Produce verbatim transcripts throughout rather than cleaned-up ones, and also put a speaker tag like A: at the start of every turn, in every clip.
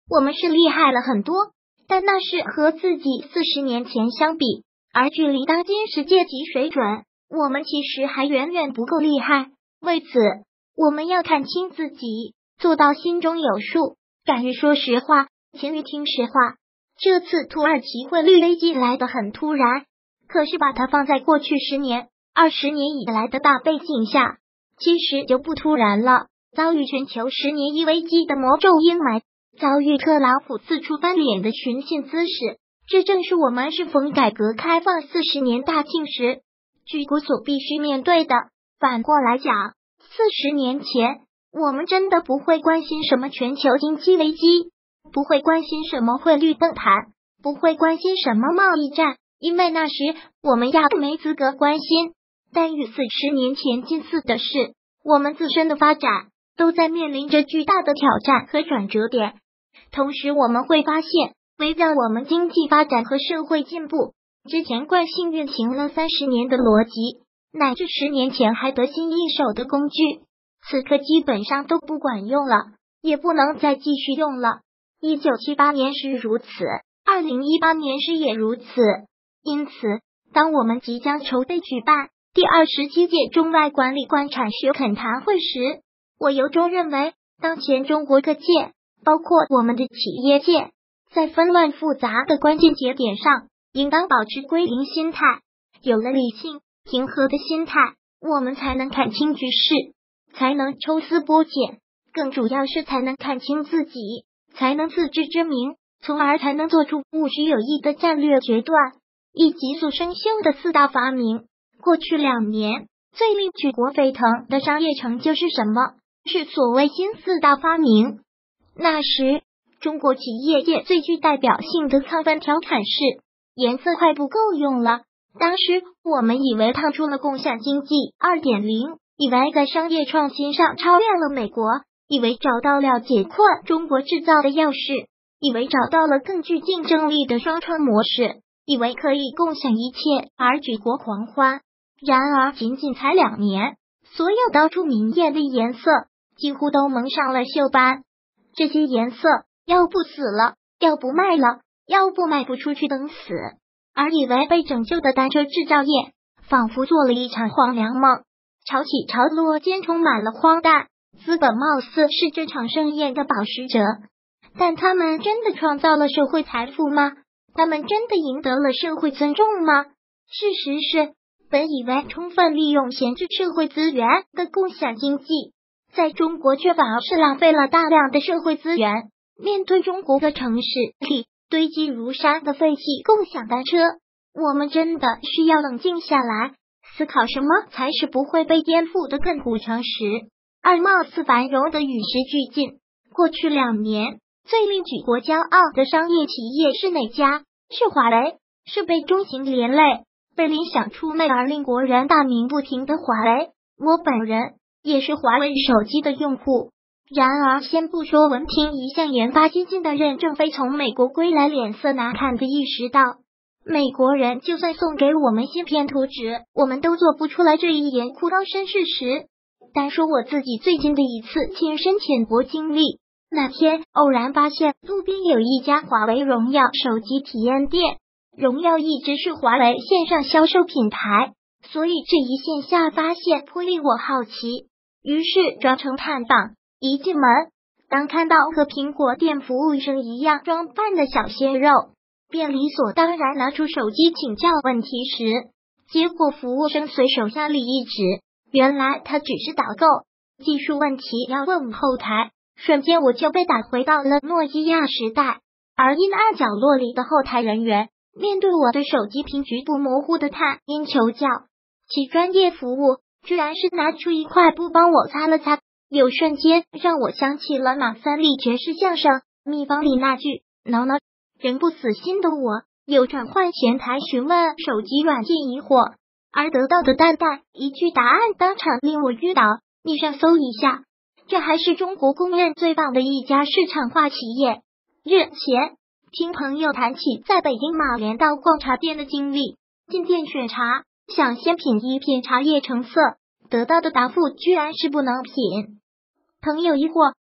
A: 我们是厉害了很多，但那是和自己四十年前相比，而距离当今世界级水准，我们其实还远远不够厉害。为此，我们要看清自己，做到心中有数，敢于说实话，勤于听实话。这次土耳其汇率危机来得很突然，可是把它放在过去十年、二十年以来的大背景下，其实就不突然了。遭遇全球十年一危机的魔咒阴霾，遭遇特朗普四处翻脸的寻衅滋事，这正是我们适逢改革开放四十年大庆时举国所必须面对的。反过来讲，四十年前我们真的不会关心什么全球经济危机，不会关心什么汇率崩盘，不会关心什么贸易战，因为那时我们压根没资格关心。但与四十年前近似的是，我们自身的发展都在面临着巨大的挑战和转折点。同时我们会发现，围绕我们经济发展和社会进步，之前惯性运行了三十年的逻辑，乃至十年前还得心应手的工具，此刻基本上都不管用了，也不能再继续用了。一九七八年是如此，二零一八年是也如此。因此，当我们即将筹备举办第二十七届中外管理官产学恳谈会时，我由衷认为，当前中国各界，包括我们的企业界，在纷乱复杂的关键节点上，应当保持归零心态。有了理性平和的心态，我们才能看清局势，才能抽丝剥茧，更主要是才能看清自己，才能自知之明，从而才能做出务实有益的战略决断，以急速生修的四大发明。过去两年，最令举国沸腾的商业成就是什么？是所谓新四大发明。那时，中国企业界最具代表性的亢奋调侃是：颜色快不够用了。当时我们以为趟出了共享经济 二点零， 以为在商业创新上超越了美国，以为找到了解困中国制造的钥匙，以为找到了更具竞争力的双创模式，以为可以共享一切而举国狂欢。然而仅仅才两年，所有当初明艳的颜色几乎都蒙上了锈斑。这些颜色要不死了，要不卖了，要不卖不出去等死。而以为被拯救的单车制造业仿佛做了一场荒凉梦，潮起潮落间充满了荒诞。资本貌似是这场盛宴的保持者，但他们真的创造了社会财富吗？他们真的赢得了社会尊重吗？事实是，本以为充分利用闲置社会资源的共享经济，在中国却反而是浪费了大量的社会资源。面对中国的城市里堆积如山的废弃共享单车，我们真的需要冷静下来，思考什么才是不会被颠覆的亘古常识。而貌似繁荣的与时俱进，过去两年最令举国骄傲的商业企业是哪家？是华为，是被中型连累、被联想出卖而令国人大鸣不停的华为。我本人也是华为手机的用户。然而，先不说文凭一项研发基金的任正非从美国归来脸色难看的意识到，美国人就算送给我们芯片图纸，我们都做不出来这一严酷高深事实。单说我自己最近的一次亲身浅薄经历，那天偶然发现路边有一家华为荣耀手机体验店，荣耀一直是华为线上销售品牌，所以这一线下发现颇令我好奇，于是专程探访。一进门，当看到和苹果店服务生一样装扮的小鲜肉，便理所当然拿出手机请教问题时，结果服务生随手向里一指，原来他只是导购，技术问题要问后台。瞬间我就被打回到了诺基亚时代，而阴暗角落里的后台人员面对我对手机屏局部模糊的探音求教，其专业服务居然是拿出一块布帮我擦了擦，有瞬间让我想起了马三立爵士相声秘方里那句挠挠，仍不死心的我有转换前台询问手机软件疑惑，而得到的淡淡一句答案当场令我晕倒。你上搜一下，这还是中国公认最棒的一家市场化企业。日前听朋友谈起在北京马连道逛茶店的经历，进店选茶，想先品一品茶叶成色，得到的答复居然是不能品。朋友疑惑，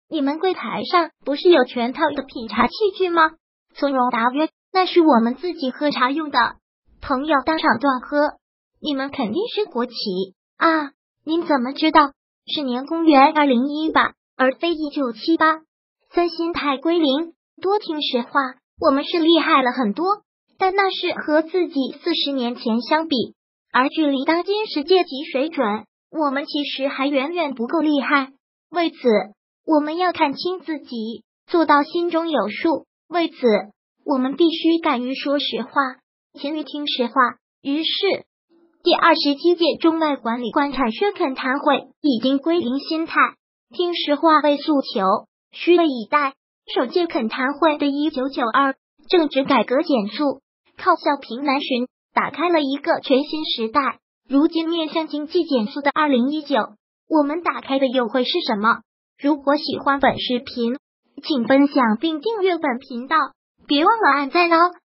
A: 你们柜台上不是有全套的品茶器具吗？从容答曰：那是我们自己喝茶用的。朋友当场断喝：你们肯定是国企啊？您怎么知道？是年公元二零一八，而非一九七八。三心态归零，多听实话，我们是厉害了很多，但那是和自己四十年前相比，而距离当今世界级水准，我们其实还远远不够厉害。为此，我们要看清自己，做到心中有数。为此，我们必须敢于说实话，勤于听实话。于是，第二十七届中外管理官产学恳谈会已经归零心态，听实话为诉求，虚位以待。首届恳谈会的一九九二政治改革减速，靠笑平南巡，打开了一个全新时代。如今面向经济减速的二零一九，我们打开的又会是什么？如果喜欢本视频，请分享并订阅本频道，别忘了按赞哦。